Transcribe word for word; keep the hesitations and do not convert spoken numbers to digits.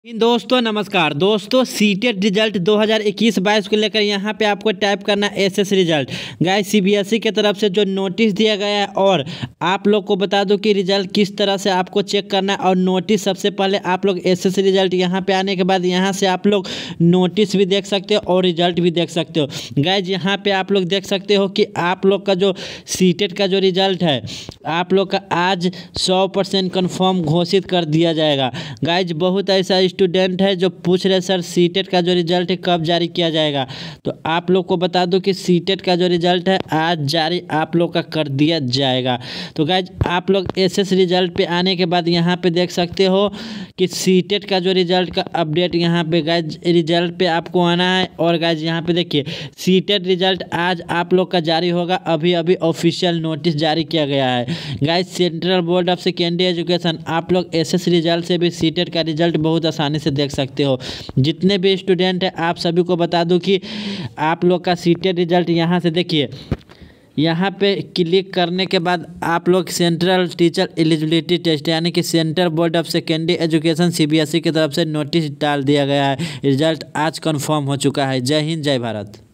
दोस्तों नमस्कार दोस्तों, सीटेट रिजल्ट दो हज़ार इक्कीस बाईस को लेकर यहाँ पे आपको टाइप करना एसएस रिजल्ट। गाइस सीबीएसई के तरफ से जो नोटिस दिया गया है, और आप लोग को बता दूं कि रिजल्ट किस तरह से आपको चेक करना है। और नोटिस सबसे पहले आप लोग एसएस रिजल्ट यहाँ पे आने के बाद यहाँ से आप लोग नोटिस भी देख सकते हो और रिजल्ट भी देख सकते हो। गाइज यहाँ पे आप लोग देख सकते हो कि आप लोग का जो सीटेट का जो रिजल्ट है आप लोग का आज सौ परसेंट कन्फर्म घोषित कर दिया जाएगा। गाइज बहुत ऐसा स्टूडेंट है जो पूछ रहे सर सीटेट का जो रिजल्ट है कब जारी किया जाएगा, तो आप लोग को बता दूं कि सीटेट का जो रिजल्ट है आज जारी आप लोग का कर दिया जाएगा। तो गाइज आप लोग एसएस रिजल्ट पे आने के बाद यहाँ पे देख सकते हो कि सीटेट का जो रिजल्ट का अपडेट यहाँ पे गाइज रिजल्ट पे आपको आना है। और गाइज यहाँ पे देखिए सीटेट रिजल्ट आज आप लोग का जारी होगा। अभी अभी ऑफिशियल नोटिस जारी किया गया है। गाइज सेंट्रल बोर्ड ऑफ सेकेंडरी एजुकेशन, आप लोग एसएस रिजल्ट से भी सीटेट का रिजल्ट बहुत आसानी से देख सकते हो। जितने भी स्टूडेंट हैं आप सभी को बता दूं कि आप लोग का सीटेट रिजल्ट यहाँ से देखिए, यहाँ पे क्लिक करने के बाद आप लोग सेंट्रल टीचर एलिजिबिलिटी टेस्ट यानी कि सेंट्रल बोर्ड ऑफ सेकेंडरी एजुकेशन सीबीएसई की तरफ से नोटिस डाल दिया गया है। रिजल्ट आज कंफर्म हो चुका है। जय हिंद, जय भारत।